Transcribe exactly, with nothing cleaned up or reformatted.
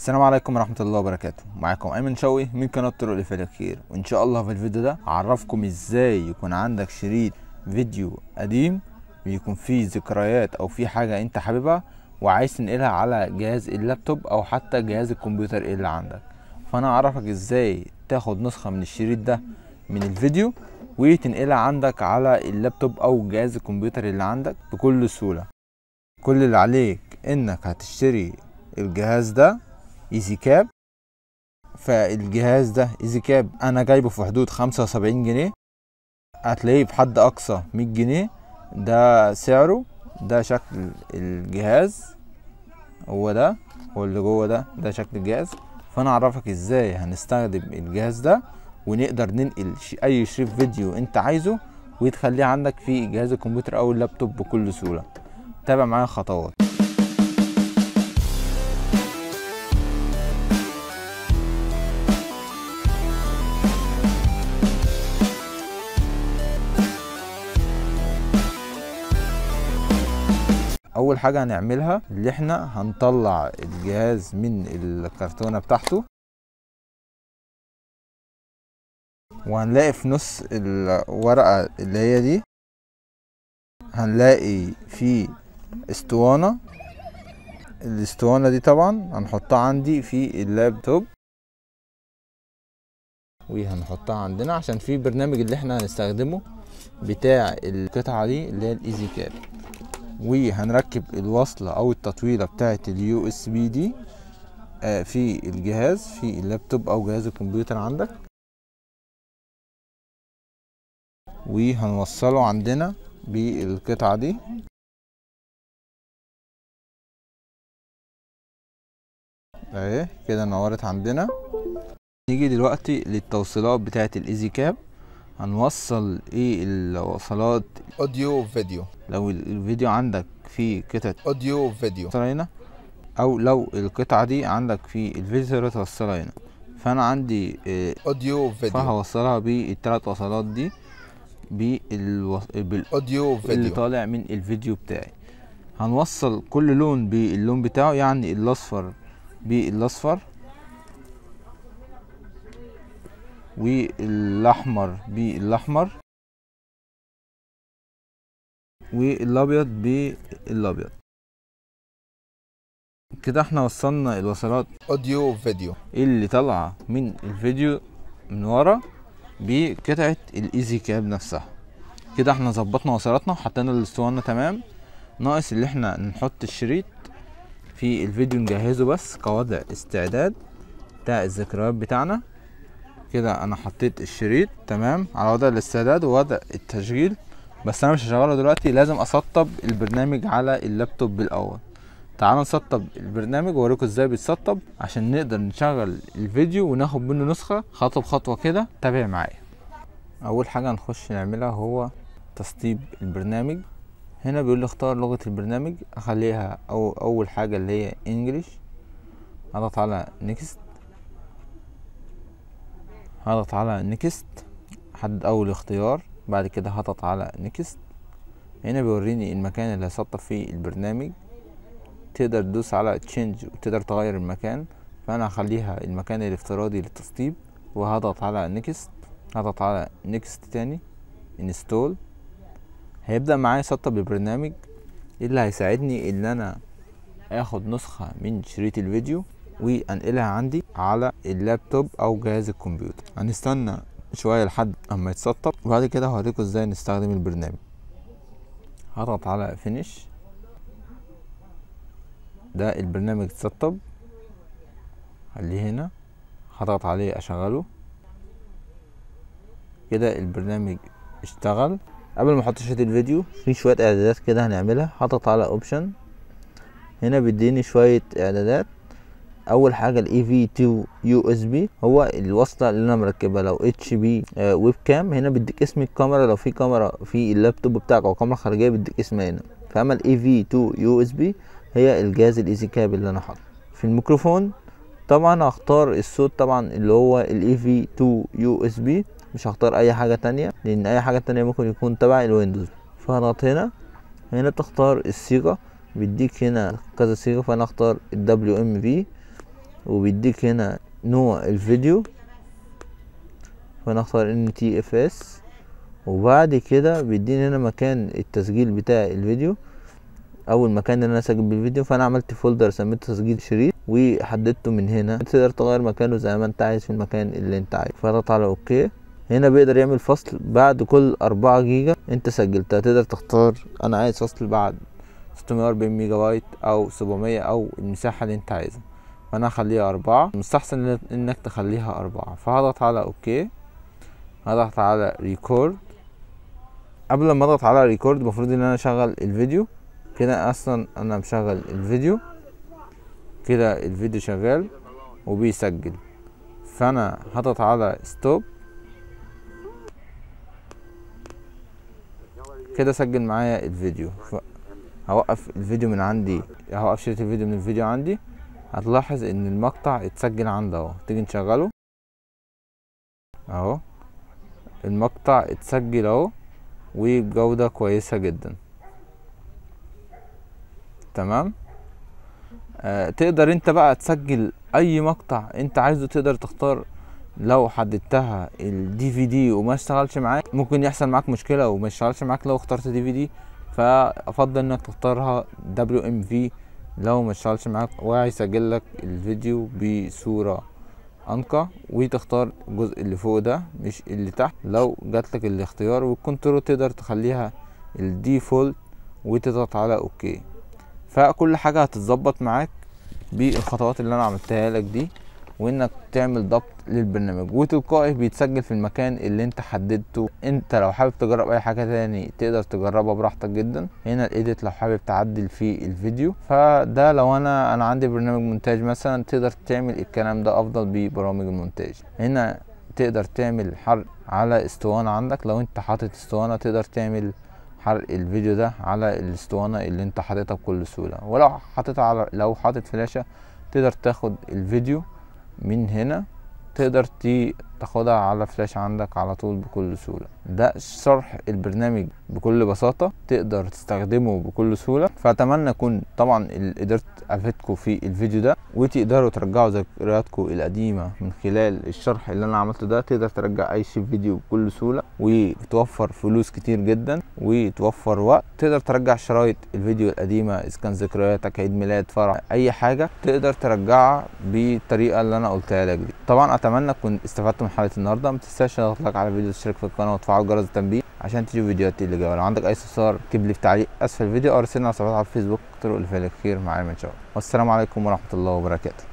السلام عليكم ورحمة الله وبركاته. معاكم ايمن شوقي من قناة طرق لفعل الخير، وان شاء الله في الفيديو ده هعرفكم ازاي يكون عندك شريط فيديو قديم بيكون فيه ذكريات او فيه حاجة انت حاببها وعايز تنقلها على جهاز اللابتوب او حتى جهاز الكمبيوتر اللي عندك. فانا هعرفك ازاي تاخد نسخة من الشريط ده من الفيديو وتنقلها عندك على اللابتوب او جهاز الكمبيوتر اللي عندك بكل سهولة. كل اللي عليك انك هتشتري الجهاز ده ايزي كاب. فالجهاز ده ايزي كاب انا جايبه في حدود خمسة وسبعين جنيه، هتلاقيه بحد اقصى مية جنيه. ده سعره، ده شكل الجهاز، هو ده واللي جوه ده ده شكل الجهاز. فانا اعرفك ازاي هنستخدم الجهاز ده ونقدر ننقل اي شريط فيديو انت عايزه وتخليه عندك في جهاز الكمبيوتر او اللابتوب بكل سهولة. تابع معايا خطوات. اول حاجة هنعملها اللي احنا هنطلع الجهاز من الكرتونة بتاعته، وهنلاقي في نص الورقة اللي هي دي هنلاقي في اسطوانة. الاسطوانة دي طبعا هنحطها عندي في اللابتوب وهنحطها عندنا عشان في برنامج اللي احنا هنستخدمه بتاع القطعة دي اللي هي الايزي كاب. وهنركب الوصلة او التطويلة بتاعة اليو اس بي دي في الجهاز في اللابتوب او جهاز الكمبيوتر عندك، وهنوصله عندنا بالقطعة دي. اهي كده نورت عندنا. نيجي دلوقتي للتوصيلات بتاعة الايزي كاب. هنوصل ايه الوصلات اوديو فيديو. لو الفيديو عندك في قطعة اوديو فيديو هنا، او لو القطعة دي عندك في الفيديو توصلها هنا. فانا عندي اه اوديو فيديو، فهوصلها بالثلاث وصلات دي بالو... بالاوديو فيديو اللي طالع من الفيديو بتاعي. هنوصل كل لون باللون بتاعه، يعني الاصفر بالاصفر والاحمر بالاحمر والابيض بالابيض. كده احنا وصلنا الوصلات اوديو فيديو اللي طالعه من الفيديو من ورا بقطعه الايزي كاب نفسها. كده احنا ظبطنا وصلاتنا وحطينا الاسطوانه تمام. ناقص اللي احنا نحط الشريط في الفيديو، نجهزه بس كوضع استعداد بتاع الذكريات بتاعنا. كده انا حطيت الشريط تمام على وضع الاستعداد ووضع التشغيل، بس انا مش هشغله دلوقتي، لازم اسطب البرنامج على اللابتوب بالاول. تعالوا نسطب البرنامج واوريكم ازاي بيتسطب عشان نقدر نشغل الفيديو وناخد منه نسخة خطوة بخطوة كده. تابع معايا. اول حاجة هنخش نعملها هو تسطيب البرنامج. هنا بيقول لي اختار لغة البرنامج، اخليها أو اول حاجة اللي هي انجليش. هضغط على نيكست، هضغط على نيكست، حدد اول اختيار. بعد كده هضغط على نيكست. هنا بيوريني المكان اللي هسطب فيه البرنامج. تقدر تدوس على تشينج وتقدر تغير المكان، فانا هخليها المكان الافتراضي للتسطيب وهضغط على نيكست. هضغط على نيكست تاني، انستول. هيبدأ معايا يسطب البرنامج اللي هيساعدني ان انا اخد نسخة من شريط الفيديو وانقلها عندي على اللابتوب او جهاز الكمبيوتر. هنستنى شوية لحد اما يتسطب وبعد كده هوريكم ازاي نستخدم البرنامج. هضغط على فينيش. ده البرنامج اتسطب، خليه هنا. هضغط عليه اشغله. كده البرنامج اشتغل. قبل ما احط شريط الفيديو في شوية اعدادات كده هنعملها. هضغط على اوبشن. هنا بيديني شوية اعدادات. اول حاجه الاي في تو يو اس بي هو الوصله اللي انا مركبها. لو اتش بي ويب كام هنا بيديك اسم الكاميرا، لو في كاميرا في اللابتوب بتاعك او كاميرا خارجيه بيديك اسمها هنا. فاما الاي في تو يو اس بي هي الجهاز الايزي كاب اللي انا حاطه. في الميكروفون طبعا هختار الصوت طبعا اللي هو الاي في تو يو اس بي، مش هختار اي حاجه تانية لان اي حاجه تانية ممكن يكون تبع الويندوز. فهضغط هنا. هنا بتختار الصيغه، بيديك هنا كذا صيغه، فانا اختار الدبليو ام في وبيديك هنا نوع الفيديو، فانا اختار ان تي اف اس. وبعد كده بيديني هنا مكان التسجيل بتاع الفيديو او المكان اللي انا اسجل بالفيديو، فانا عملت فولدر سميته تسجيل شريط وحددته من هنا. تقدر تغير مكانه زي ما انت عايز في المكان اللي انت عايز، فاضغط على اوكي. هنا بيقدر يعمل فصل بعد كل أربعة جيجا انت سجلتها. تقدر تختار انا عايز فصل بعد ستمية وأربعين ميجا بايت او سبعمية او المساحة اللي انت عايزها، فانا هخليها أربعة. مستحسن انك تخليها أربعة، فهضغط على اوكي. هضغط على ريكورد. قبل ما اضغط على ريكورد المفروض ان انا اشغل الفيديو. كده اصلا انا مشغل الفيديو، كده الفيديو شغال وبيسجل. فانا هضغط على ستوب. كده سجل معايا الفيديو. هوقف الفيديو من عندي، هوقف شريط الفيديو من الفيديو عندي. هتلاحظ ان المقطع اتسجل عندي اهو. تيجي نشغله اهو، المقطع اتسجل اهو وبجودة كويسة جدا. تمام. آه تقدر انت بقى تسجل اي مقطع انت عايزه. تقدر تختار لو حددتها الدي في دي وما اشتغلش معاك ممكن يحصل معاك مشكلة وما اشتغلش معاك لو اخترت دي في دي، فافضل انك تختارها دبليو ام في لو ما اشتغلش معاك وهيسجل لك الفيديو بصورة انقى. وتختار الجزء اللي فوق ده مش اللي تحت لو جاتلك الاختيار، والكنترول تقدر تخليها الديفولت وتضغط على اوكي. فكل حاجة هتتظبط معاك بالخطوات اللي انا عملتها لك دي، وانك تعمل ضبط للبرنامج وتلقائي بيتسجل في المكان اللي انت حددته. انت لو حابب تجرب اي حاجة تاني تقدر تجربها براحتك جدا. هنا الايديت لو حابب تعدل في الفيديو، فده لو انا انا عندي برنامج مونتاج مثلا تقدر تعمل الكلام ده افضل ببرامج المونتاج. هنا تقدر تعمل حرق على اسطوانة عندك. لو انت حاطط اسطوانة تقدر تعمل حرق الفيديو ده على الاسطوانة اللي انت حاططها بكل سهولة. ولو حاططها على لو حاطط فلاشة تقدر تاخد الفيديو من هنا، تقدر تاخدها على فلاش عندك على طول بكل سهولة. ده شرح البرنامج بكل بساطة، تقدر تستخدمه بكل سهولة. فأتمنى أكون طبعا قدرت أفيدكم في الفيديو ده، وتقدروا ترجعوا ذكرياتكم القديمة من خلال الشرح اللي أنا عملته ده. تقدر ترجع أي شيء فيديو بكل سهولة وتوفر فلوس كتير جدا وتوفر وقت. تقدر ترجع شرايط الفيديو القديمة إذا كان ذكرياتك، عيد ميلاد، فرح، أي حاجة تقدر ترجعها بالطريقة اللي أنا قلتها لك دي. طبعا أتمنى أكون استفدت من حلقة النهارده. ما تنساش تضغط لايك على الفيديو، تشترك في القناه وتفعل جرس التنبيه عشان تجي فيديوهاتي اللي جايه. لو عندك اي استفسار اكتب لي في تعليق اسفل الفيديو او ارسلنا على صفحتي على الفيسبوك. طرق الخير مع ايمن شوقي، والسلام عليكم ورحمه الله وبركاته.